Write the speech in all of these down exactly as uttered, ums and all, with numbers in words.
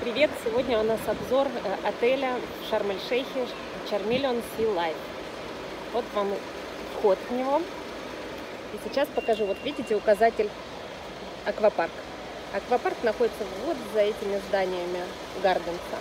Привет! Сегодня у нас обзор отеля в Шарм-эль-Шейхе Charmeleon Sea Life. Вот вам вход в него. И сейчас покажу. Вот видите указатель аквапарк. Аквапарк находится вот за этими зданиями Гарденса.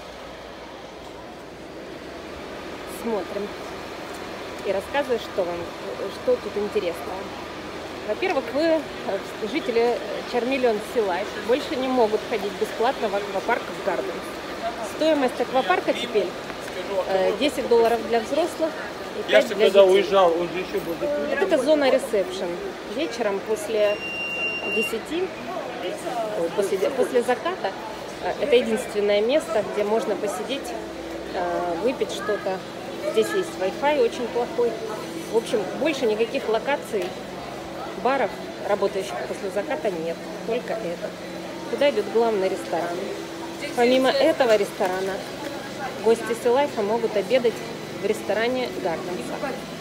Смотрим и рассказываю, что вам, что тут интересного. Во-первых, вы, жители Charmeleon Sea Life, больше не могут ходить бесплатно в аквапарк в Гарденс. Стоимость аквапарка теперь десять долларов для взрослых и пять для детей. Я когда уезжал, он же еще был закрыт. Вот это зона ресепшн. Вечером после десяти, после, после заката, это единственное место, где можно посидеть, выпить что-то. Здесь есть Wi-Fi очень плохой. В общем, больше никаких локаций, баров, работающих после заката, нет. Только это. Туда идет главный ресторан. Помимо этого ресторана, гости Sea Life могут обедать в ресторане Гарденса.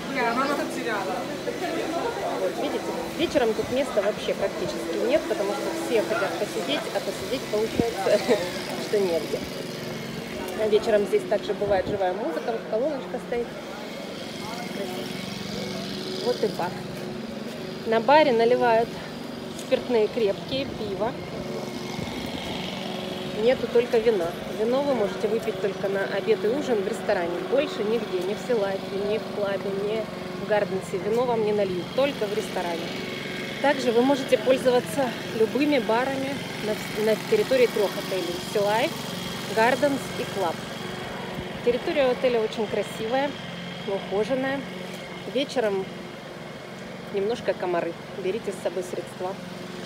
Вот, видите, вечером тут места вообще практически нет, потому что все хотят посидеть, а посидеть получается, что негде. А вечером здесь также бывает живая музыка, вот колоночка стоит. Вот и бар. На баре наливают спиртные крепкие, пиво. Нету только вина. Вино вы можете выпить только на обед и ужин в ресторане. Больше нигде, ни в Sea Life, ни в клабе, ни в Гарденсе. Вино вам не нальют, только в ресторане. Также вы можете пользоваться любыми барами на, на территории трех отелей. Sea Life, Гарденс и Клаб. Территория отеля очень красивая, ухоженная. Вечером немножко комары. Берите с собой средства.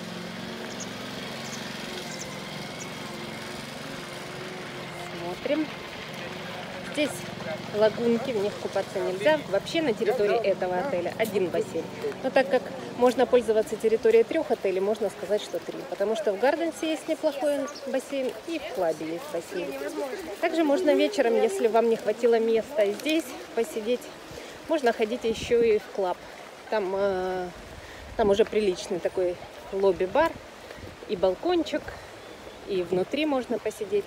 Смотрим. Здесь лагунки, в них купаться нельзя. Вообще на территории этого отеля один бассейн. Но так как можно пользоваться территорией трех отелей, можно сказать, что три. Потому что в Гарденсе есть неплохой бассейн и в Клабе есть бассейн. Также можно вечером, если вам не хватило места здесь посидеть, можно ходить еще и в Клаб. Там, э, там уже приличный такой лобби-бар и балкончик, и внутри можно посидеть.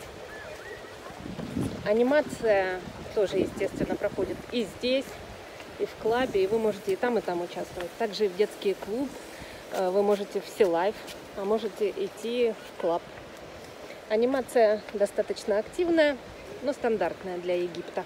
Анимация тоже, естественно, проходит и здесь, и в клабе, и вы можете и там, и там участвовать. Также в детский клуб э, вы можете в Sea Life, а можете идти в клаб. Анимация достаточно активная, но стандартная для Египта.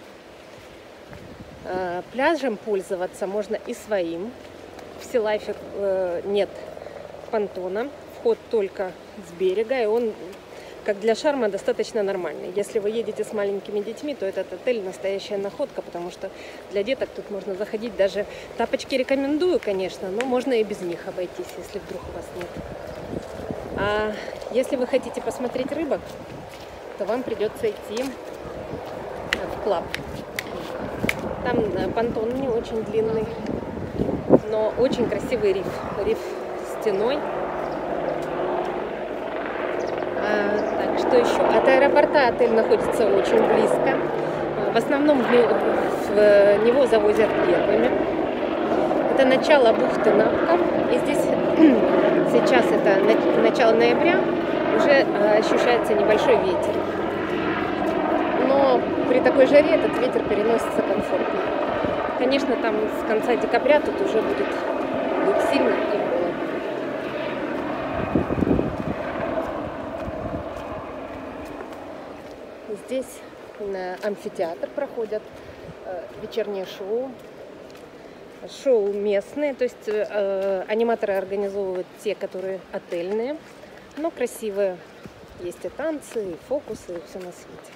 Пляжем пользоваться можно и своим. В Sea Life э, нет понтона, вход только с берега, и он, как для Шарма, достаточно нормальный. Если вы едете с маленькими детьми, то этот отель настоящая находка, потому что для деток тут можно заходить. Даже тапочки рекомендую, конечно, но можно и без них обойтись, если вдруг у вас нет. А если вы хотите посмотреть рыбок, то вам придется идти в клаб. Там понтон не очень длинный, но очень красивый риф. Риф стеной. А, так, что еще? От аэропорта отель находится очень близко. В основном в него завозят первыми. Это начало бухты Напка. И здесь сейчас это начало ноября, уже ощущается небольшой ветер. Но при такой жаре этот ветер переносится комфортно. Конечно, там с конца декабря тут уже будет, будет сильно и холодно. Здесь на амфитеатр проходят э, вечерние шоу. Шоу местные, то есть э, аниматоры организовывают те, которые отельные, но красивые. Есть и танцы, и фокусы, и все на свете.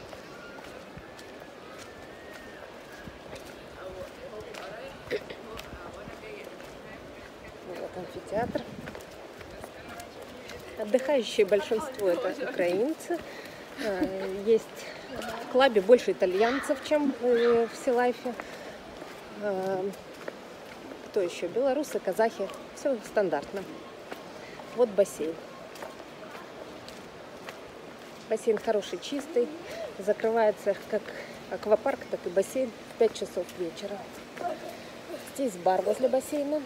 Вот амфитеатр. Отдыхающее большинство это украинцы. Есть в клабе больше итальянцев, чем в Sea Life. Кто еще? Белорусы, казахи. Все стандартно. Вот бассейн. Бассейн хороший, чистый. Закрывается как аквапарк, так и бассейн в пять часов вечера. Здесь бар возле бассейна.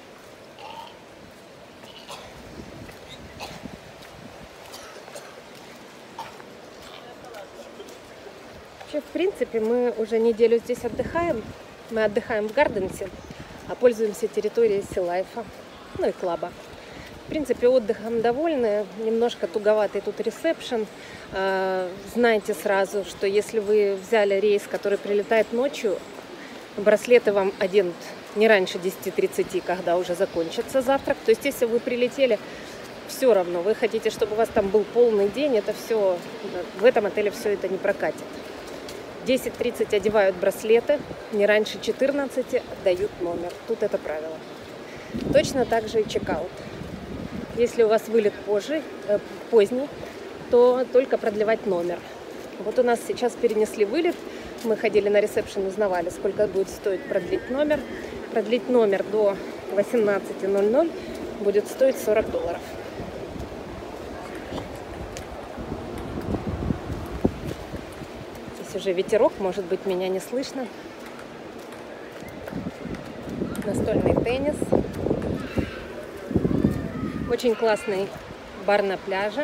Вообще, в принципе, мы уже неделю здесь отдыхаем. Мы отдыхаем в Гарденсе, а пользуемся территорией Силайфа, ну и клаба. В принципе, отдыхом довольны. Немножко туговатый тут ресепшн. Знайте сразу, что если вы взяли рейс, который прилетает ночью, браслеты вам оденут не раньше десяти тридцати, когда уже закончится завтрак. То есть, если вы прилетели, все равно, вы хотите, чтобы у вас там был полный день, это все, в этом отеле все это не прокатит. В десять тридцать одевают браслеты, не раньше четырнадцати дают номер. Тут это правило. Точно так же и чекаут. Если у вас вылет позже, э, поздний, то только продлевать номер. Вот у нас сейчас перенесли вылет. Мы ходили на ресепшн, узнавали, сколько будет стоить продлить номер. Продлить номер до восемнадцати ноль-ноль будет стоить сорок долларов. Здесь уже ветерок, может быть, меня не слышно. Настольный теннис. Очень классный бар на пляже.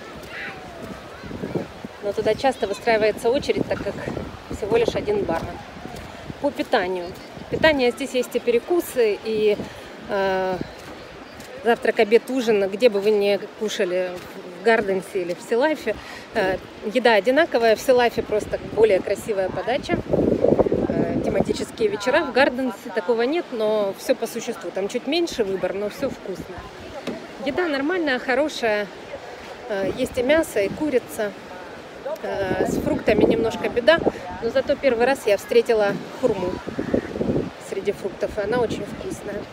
Но туда часто выстраивается очередь, так как всего лишь один бармен. По питанию. Питание здесь есть и перекусы, и э, завтрак, обед, ужин, где бы вы ни кушали, в Гарденсе или в Силайфе. Э, еда одинаковая, в Силайфе просто более красивая подача. Э, тематические вечера, в Гарденсе такого нет, но все по существу. Там чуть меньше выбор, но все вкусно. Еда нормальная, хорошая. Э, есть и мясо, и курица. Э, с фруктами немножко беда, но зато первый раз я встретила хурму среди фруктов, и она очень вкусная.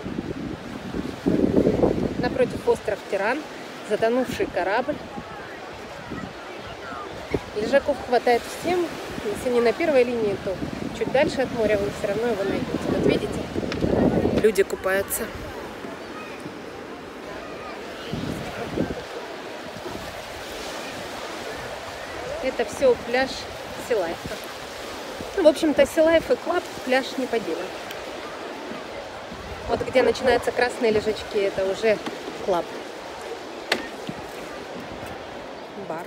Напротив остров Тиран, затонувший корабль. Лежаков хватает всем. Если не на первой линии, то чуть дальше от моря вы все равно его найдете. Вот видите, люди купаются. Это все пляж Силайфа. Ну, в общем-то, Силайф и клаб пляж не поделен. Вот где начинаются красные лежачки, это уже клаб. Бар.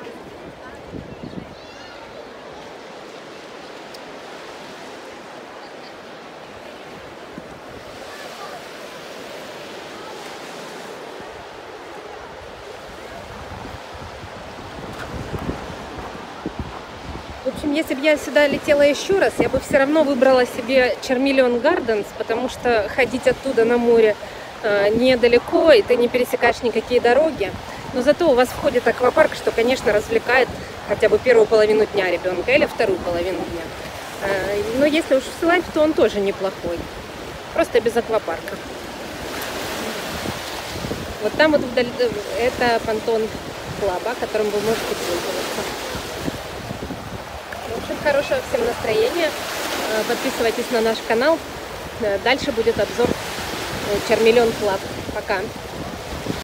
В общем, если бы я сюда летела еще раз, я бы все равно выбрала себе Charmeleon Gardens, потому что ходить оттуда на море э, недалеко, и ты не пересекаешь никакие дороги. Но зато у вас входит аквапарк, что, конечно, развлекает хотя бы первую половину дня ребенка или вторую половину дня. Э, но если уж в Силайф, то он тоже неплохой. Просто без аквапарка. Вот там вот вдали, это понтон клаба, которым вы можете пользоваться. В общем, хорошего всем настроения. Подписывайтесь на наш канал. Дальше будет обзор Charmeleon Club. Пока.